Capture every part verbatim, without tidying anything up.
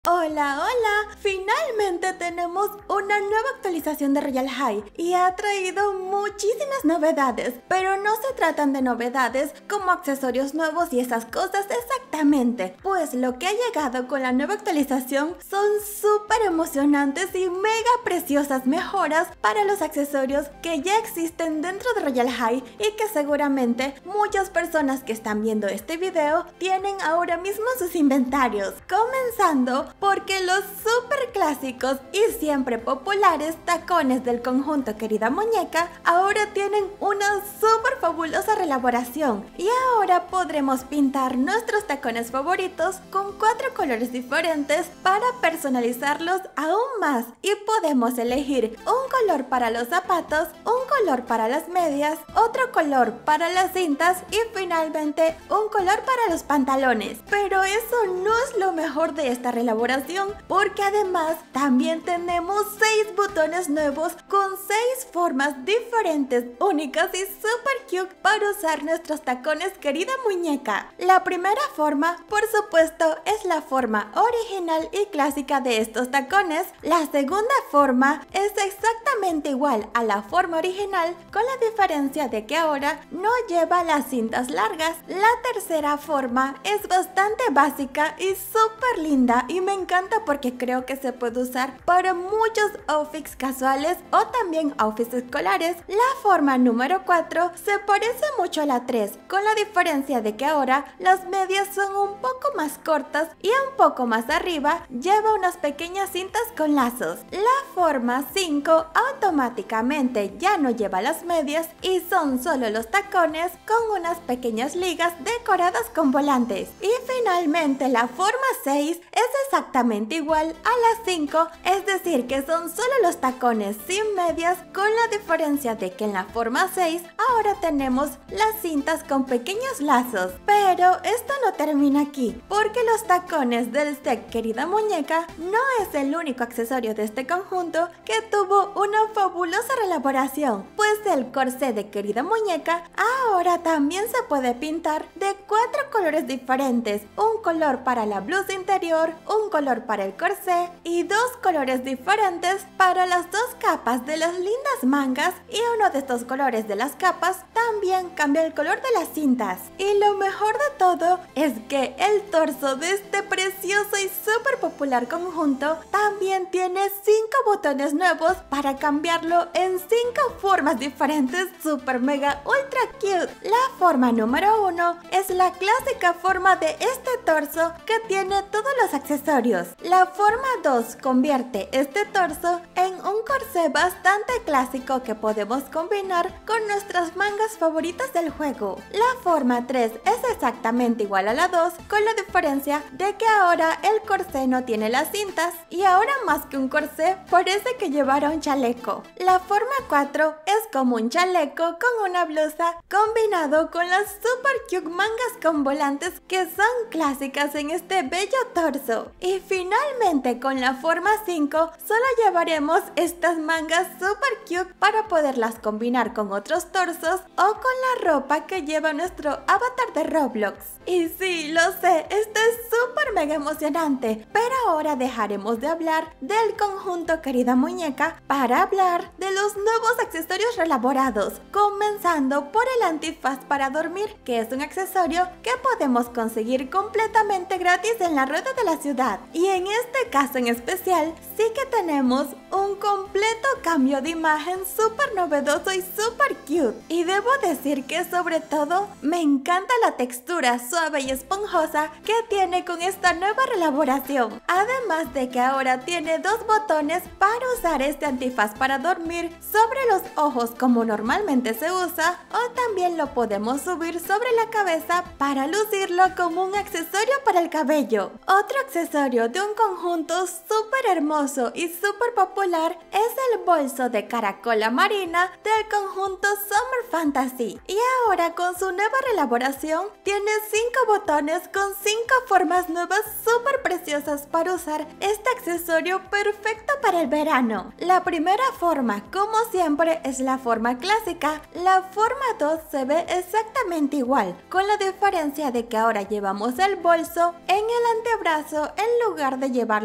Hola, hola, finalmente tenemos una nueva actualización de Royale High y ha traído muchísimas novedades, pero no se tratan de novedades como accesorios nuevos y esas cosas exactamente, pues lo que ha llegado con la nueva actualización son súper emocionantes y mega preciosas mejoras para los accesorios que ya existen dentro de Royale High y que seguramente muchas personas que están viendo este video tienen ahora mismo en sus inventarios, comenzando porque los super clásicos y siempre populares tacones del conjunto Querida Muñeca ahora tienen una super fabulosa reelaboración y ahora podremos pintar nuestros tacones favoritos con cuatro colores diferentes para personalizarlos aún más y podemos elegir un color para los zapatos, un color para las medias, otro color para las cintas y finalmente un color para los pantalones. Pero eso no es lo mejor de esta reelaboración, porque además también tenemos seis botones nuevos con seis formas diferentes, únicas y super cute para usar nuestros tacones Querida Muñeca. La primera forma, por supuesto, es la forma original y clásica de estos tacones. La segunda forma es exactamente igual a la forma original, con la diferencia de que ahora no lleva las cintas largas. La tercera forma es bastante básica y súper linda y me encanta porque creo que se puede usar para muchos outfits casuales o también outfits escolares. La forma número cuatro se parece mucho a la tres, con la diferencia de que ahora las medias son un poco más cortas y un poco más arriba lleva unas pequeñas cintas con lazos. La forma cinco automáticamente ya no lleva las medias y son solo los tacones con unas pequeñas ligas decoradas con volantes. Y finalmente la forma seis es exactamente igual a las cinco, es decir que son solo los tacones sin medias, con la diferencia de que en la forma seis ahora tenemos las cintas con pequeños lazos. Pero esto no termina aquí, porque los tacones del set Querida Muñeca no es el único accesorio de este conjunto que tuvo una fabulosa reelaboración, pues el corsé de Querida Muñeca ahora también se puede pintar de cuatro colores diferentes, un color para la blusa interior, un color para el corsé y dos colores diferentes para las dos capas de las lindas mangas, y uno de estos colores de las capas también cambia el color de las cintas. Y lo mejor de todo es que el torso de este precioso y súper popular conjunto también tiene cinco botones nuevos para cambiarlo en cinco formas diferentes super mega ultra cute. La forma número uno es la clásica forma de este torso que tiene todos los accesorios. La forma dos convierte este torso en un corsé bastante clásico que podemos combinar con nuestras mangas favoritas del juego. La forma tres es exactamente igual a la dos, con la diferencia de que ahora el corsé no tiene las cintas y ahora más que un corsé parece que llevará un chaleco. La forma cuatro es como un chaleco con una blusa combinado con las super cute mangas con volantes que son clásicas en este bello torso. Y finalmente con la forma cinco solo llevaremos estas mangas super cute para poderlas combinar con otros torsos o con la ropa que lleva nuestro avatar de Roblox. Y sí, lo sé, esto es súper mega emocionante, pero ahora dejaremos de hablar del conjunto Querida Muñeca para hablar de los nuevos accesorios reelaborados, comenzando por el antifaz para dormir, que es un accesorio que podemos conseguir completamente gratis en la rueda de la ciudad. Y en este caso en especial, sí que tenemos un completo cambio de imagen súper novedoso y súper cute. Y debo decir que sobre todo me encanta la textura suave y esponjosa que tiene con esta nueva reelaboración. Además de que ahora tiene dos botones para usar este antifaz para dormir sobre los ojos como normalmente se usa, o también lo podemos subir sobre la cabeza para lucirlo como un accesorio para el cabello. Otro accesorio de un conjunto súper hermoso y súper popular es el bolso de caracola marina del conjunto Summer Fantasy, y ahora con su nueva reelaboración tiene cinco botones con cinco formas nuevas súper preciosas para usar este accesorio perfecto para el verano. La primera forma, como siempre, es la forma clásica. La forma dos se ve exactamente igual, con la diferencia de que ahora llevamos el bolso en el antebrazo en lugar de llevarlo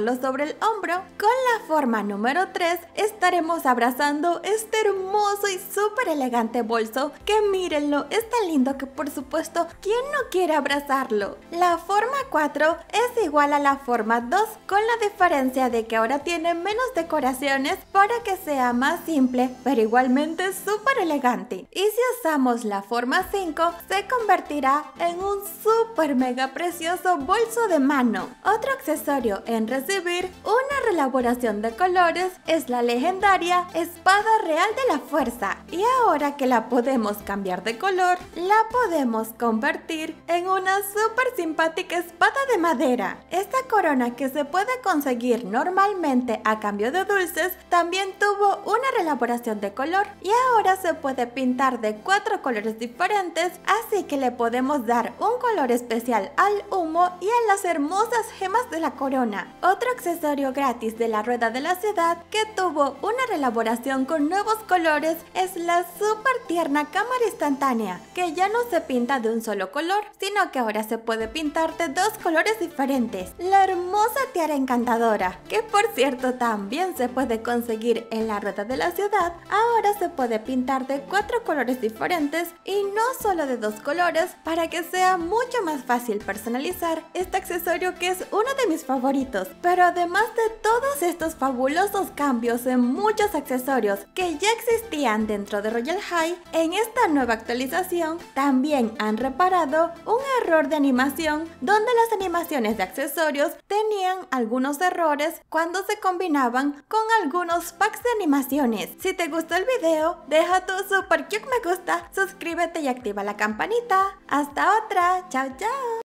colocarlo sobre el hombro. Con la forma número tres estaremos abrazando este hermoso y súper elegante bolso que mírenlo, es tan lindo que por supuesto, ¿quién no quiere abrazarlo? La forma cuatro es igual a la forma dos, con la diferencia de que ahora tiene menos decoraciones para que sea más simple, pero igualmente súper elegante. Y si usamos la forma cinco, se convertirá en un súper mega precioso bolso de mano. Otro accesorio en recibir una reelaboración de colores es la legendaria Espada Real de la Fuerza. Y ahora que la podemos cambiar de color, la podemos convertir en una súper simpática espada de madera. Esta corona, que se puede conseguir normalmente a cambio de dulces, también tuvo una reelaboración de color y ahora se puede pintar de cuatro colores diferentes, así que le podemos dar un color especial al humo y a las hermosas gemas de la corona. Otro accesorio gratis de la rueda de la ciudad que tuvo una reelaboración con nuevos colores es la súper tierna cámara instantánea, que ya no se pinta de un solo color, sino que ahora se puede pintar de dos colores diferentes. La hermosa tiara encantadora, que por cierto también se puede conseguir en la rueda de la ciudad, ahora se puede pintar de cuatro colores diferentes y no solo de dos colores, para que sea mucho más fácil personalizar este accesorio, que es uno de mis favoritos. Pero además de todos estos fabulosos cambios en muchos accesorios que ya existían dentro de Royale High, en esta nueva actualización también han reparado un error de animación, donde las animaciones de accesorios tenían algunos errores cuando se combinaban con algunos packs de animaciones. Si te gustó el video, deja tu super cute me gusta, suscríbete y activa la campanita. Hasta otra, chao chao.